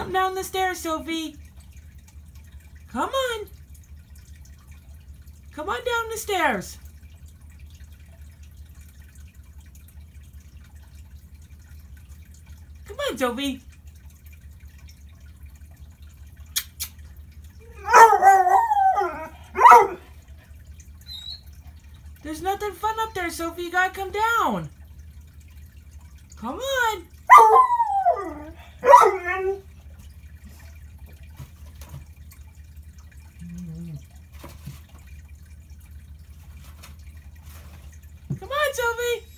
Come down the stairs, Sophie. Come on. Come on down the stairs. Come on, Sophie. There's nothing fun up there, Sophie. You gotta come down. Come on. Come on, Sophie.